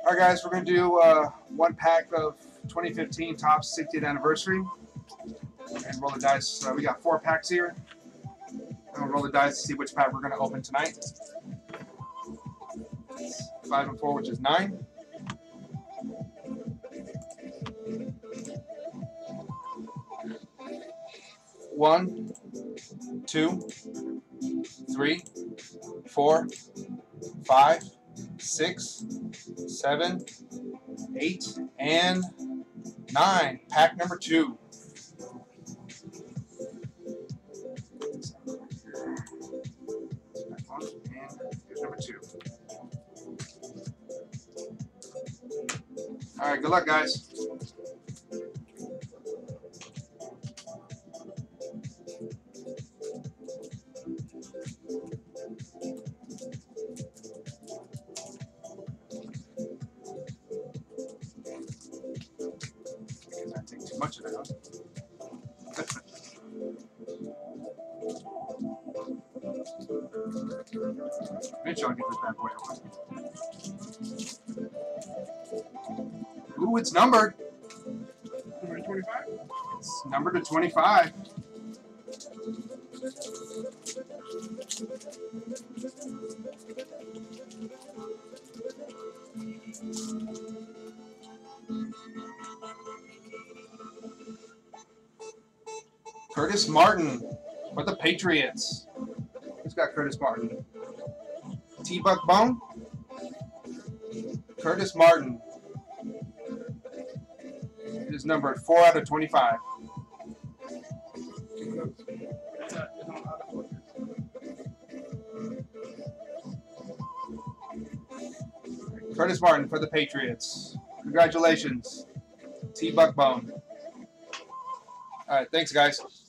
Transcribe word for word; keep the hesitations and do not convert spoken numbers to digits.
All right, guys, we're going to do uh, one pack of twenty fifteen Topps sixtieth anniversary and roll the dice. Uh, we got four packs here. I'm going to roll the dice to see which pack we're going to open tonight. Five and four, which is nine. One, two, three, four, five, six, seven, eight, and nine. Pack number two. And here's number two. All right, good luck, guys. Not take too much of that. Eventually I'll get this bad boy open. Ooh, it's numbered. Number twenty-five? It's numbered to twenty-five. Curtis Martin for the Patriots. Who's got Curtis Martin? T-Buck Bone? Curtis Martin. It is numbered four out of twenty-five. Curtis Martin for the Patriots. Congratulations, T-Buck Bone. All right, thanks, guys.